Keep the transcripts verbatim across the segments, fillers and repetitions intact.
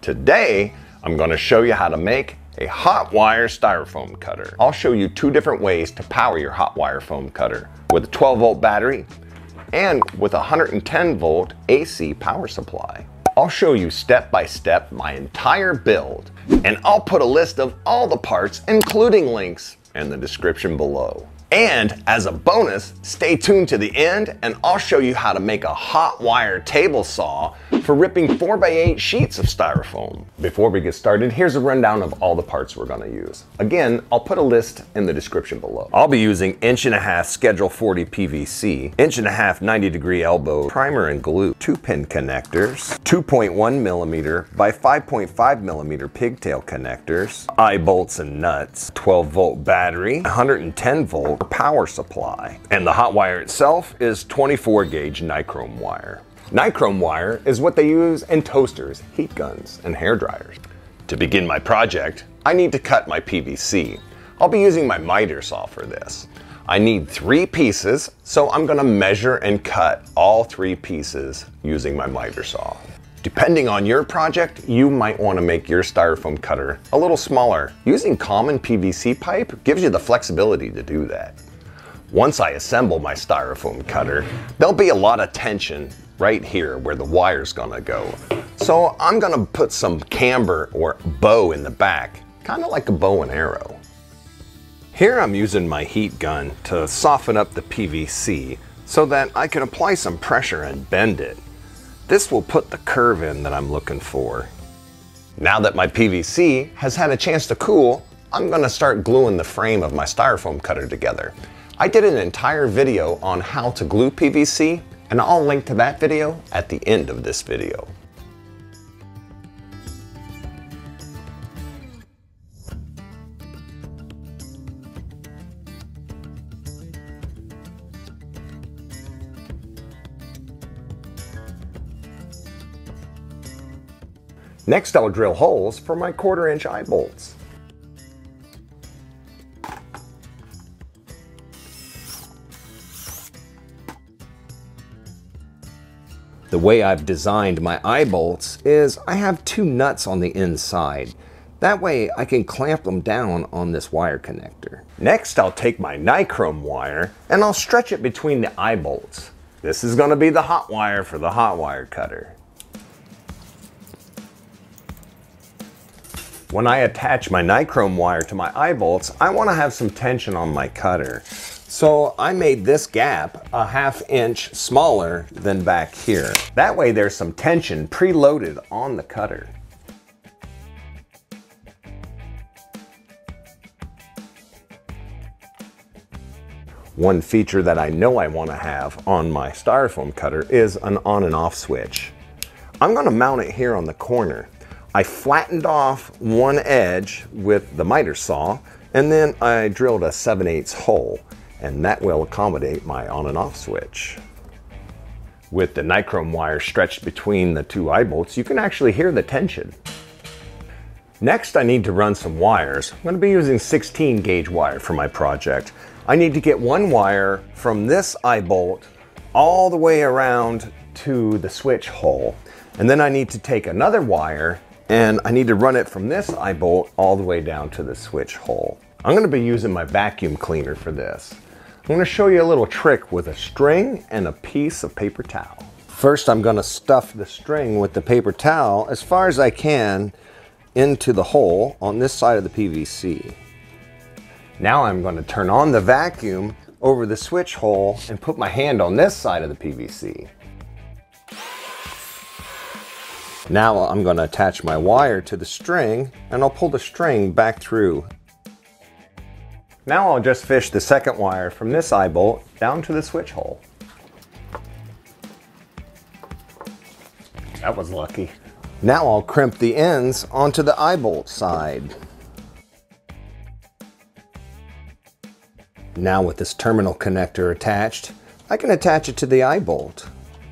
Today, I'm going to show you how to make a hot wire styrofoam cutter. I'll show you two different ways to power your hot wire foam cutter, with a twelve volt battery and with a one hundred ten volt A C power supply. I'll show you step by step my entire build, and I'll put a list of all the parts, including links, in the description below. And as a bonus, stay tuned to the end and I'll show you how to make a hot wire table saw for ripping four by eight sheets of styrofoam. Before we get started, here's a rundown of all the parts we're gonna use. Again, I'll put a list in the description below. I'll be using inch and a half Schedule forty P V C, inch and a half ninety degree elbow primer and glue, two pin connectors, two point one millimeter by five point five millimeter pigtail connectors, eye bolts and nuts, twelve volt battery, one hundred ten volt power supply, and the hot wire itself is twenty-four gauge Nichrome wire. Nichrome wire is what they use in toasters, heat guns, and hair dryers. To begin my project, I need to cut my P V C. I'll be using my miter saw for this. I need three pieces, so I'm gonna measure and cut all three pieces using my miter saw. Depending on your project, you might want to make your styrofoam cutter a little smaller. Using common P V C pipe gives you the flexibility to do that. Once I assemble my styrofoam cutter, there'll be a lot of tension right here where the wire's gonna go. So I'm gonna put some camber or bow in the back, kind of like a bow and arrow. Here I'm using my heat gun to soften up the P V C so that I can apply some pressure and bend it. This will put the curve in that I'm looking for. Now that my P V C has had a chance to cool, I'm gonna start gluing the frame of my styrofoam cutter together. I did an entire video on how to glue P V C, and I'll link to that video at the end of this video. Next, I'll drill holes for my quarter inch eye bolts. The way I've designed my eye bolts is I have two nuts on the inside. That way I can clamp them down on this wire connector. Next, I'll take my Nichrome wire and I'll stretch it between the eye bolts. This is going to be the hot wire for the hot wire cutter. When I attach my Nichrome wire to my eye bolts, I want to have some tension on my cutter. So I made this gap a half inch smaller than back here. That way there's some tension preloaded on the cutter. One feature that I know I want to have on my styrofoam cutter is an on and off switch. I'm going to mount it here on the corner. I flattened off one edge with the miter saw, and then I drilled a seven eighths hole, and that will accommodate my on and off switch. With the Nichrome wire stretched between the two eye bolts, you can actually hear the tension. Next, I need to run some wires. I'm going to be using sixteen gauge wire for my project. I need to get one wire from this eye bolt all the way around to the switch hole, and then I need to take another wire and I need to run it from this eye bolt all the way down to the switch hole. I'm going to be using my vacuum cleaner for this. I'm going to show you a little trick with a string and a piece of paper towel. First, I'm going to stuff the string with the paper towel as far as I can into the hole on this side of the P V C. Now I'm going to turn on the vacuum over the switch hole and put my hand on this side of the P V C. Now I'm going to attach my wire to the string and I'll pull the string back through. Now I'll just fish the second wire from this eye bolt down to the switch hole. That was lucky. Now I'll crimp the ends onto the eye bolt side. Now with this terminal connector attached, I can attach it to the eye bolt.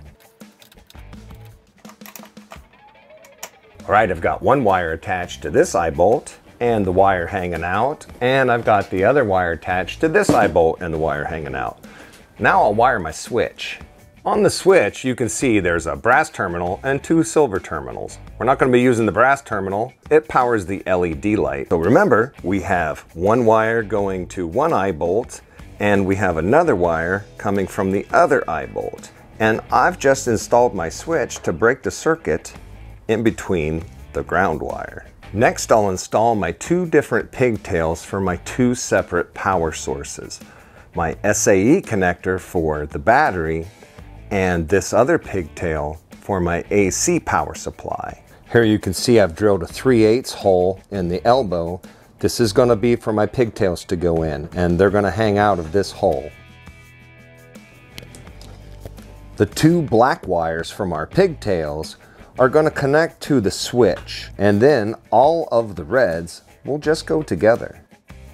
All right, I've got one wire attached to this eye bolt and the wire hanging out, and I've got the other wire attached to this eye bolt and the wire hanging out. Now I'll wire my switch. On the switch, you can see there's a brass terminal and two silver terminals. We're not going to be using the brass terminal. It powers the L E D light. So remember, we have one wire going to one eye bolt, and we have another wire coming from the other eye bolt. And I've just installed my switch to break the circuit in between the ground wire. Next, I'll install my two different pigtails for my two separate power sources. My S A E connector for the battery, and this other pigtail for my A C power supply. Here you can see I've drilled a three eighths hole in the elbow. This is going to be for my pigtails to go in, and they're going to hang out of this hole. The two black wires from our pigtails are going to connect to the switch, and then all of the reds will just go together.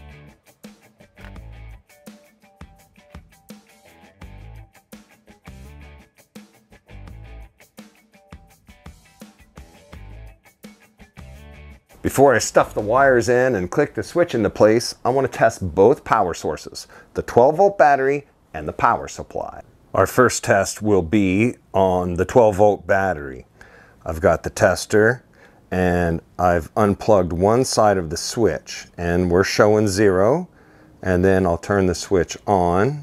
Before I stuff the wires in and click the switch into place, I want to test both power sources, the twelve volt battery and the power supply. Our first test will be on the twelve volt battery. I've got the tester and I've unplugged one side of the switch, and we're showing zero, and then I'll turn the switch on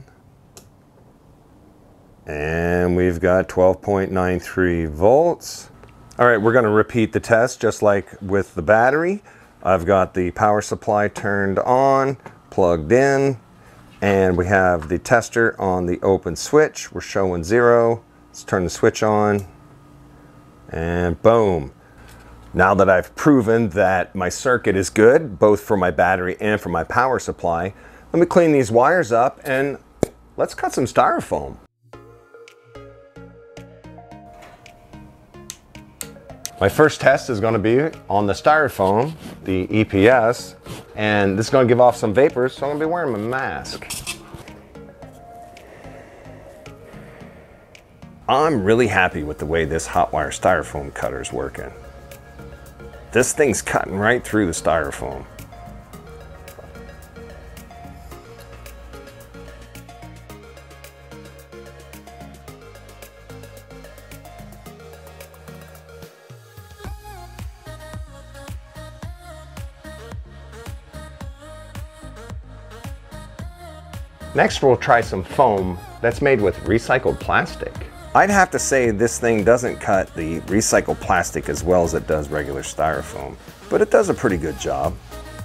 and we've got twelve point nine three volts. All right, we're going to repeat the test just like with the battery. I've got the power supply turned on, plugged in, and we have the tester on the open switch. We're showing zero. Let's turn the switch on, and boom. Now that I've proven that my circuit is good, both for my battery and for my power supply, let me clean these wires up and let's cut some styrofoam. My first test is going to be on the styrofoam, the E P S, and this is going to give off some vapors, so I'm going to be wearing my mask. I'm really happy with the way this hotwire styrofoam cutter is working. This thing's cutting right through the styrofoam. Next, we'll try some foam that's made with recycled plastic. I'd have to say this thing doesn't cut the recycled plastic as well as it does regular styrofoam, but it does a pretty good job.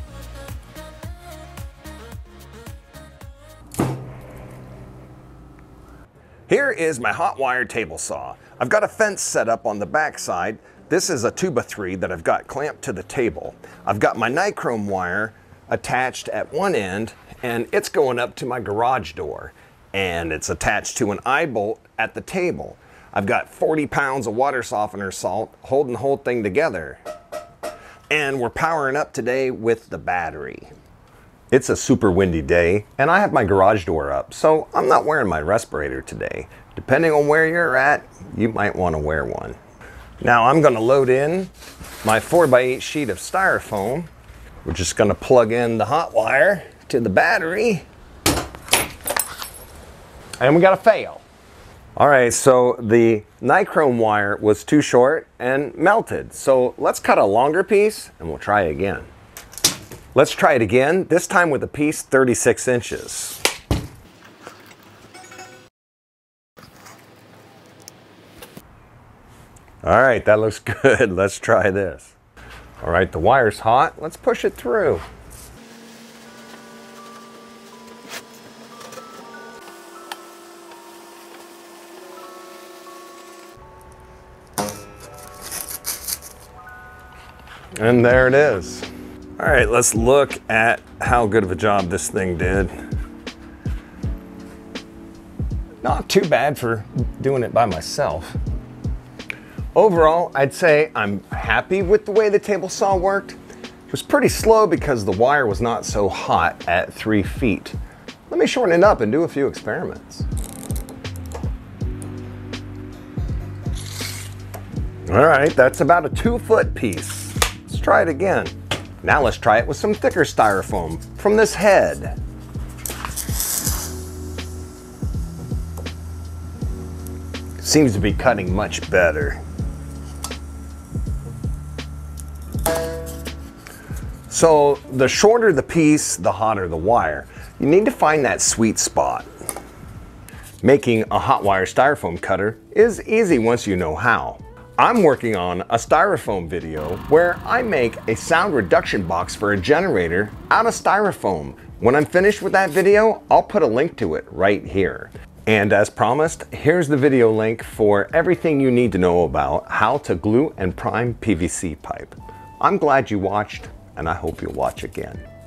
Here is my hot wire table saw. I've got a fence set up on the back side. This is a two by three that I've got clamped to the table. I've got my Nichrome wire attached at one end, and it's going up to my garage door, and it's attached to an eye bolt at the table. I've got forty pounds of water softener salt holding the whole thing together, and we're powering up today with the battery. It's a super windy day, and I have my garage door up, so I'm not wearing my respirator today. Depending on where you're at, you might want to wear one. Now I'm going to load in my four by eight sheet of styrofoam. We're just going to plug in the hot wire to the battery, and we got a fail. All right, so the Nichrome wire was too short and melted. So let's cut a longer piece and we'll try again. Let's try it again, this time with a piece thirty-six inches. All right, that looks good. Let's try this. All right, the wire's hot. Let's push it through. And there it is. All right, let's look at how good of a job this thing did. Not too bad for doing it by myself. Overall, I'd say I'm happy with the way the table saw worked. It was pretty slow because the wire was not so hot at three feet. Let me shorten it up and do a few experiments. All right, that's about a two foot piece. Let's try it again. Now let's try it with some thicker styrofoam from this head. Seems to be cutting much better. So the shorter the piece, the hotter the wire. You need to find that sweet spot. Making a hot wire styrofoam cutter is easy once you know how. I'm working on a styrofoam video where I make a sound reduction box for a generator out of styrofoam. When I'm finished with that video, I'll put a link to it right here. And as promised, here's the video link for everything you need to know about how to glue and prime P V C pipe. I'm glad you watched, and I hope you'll watch again.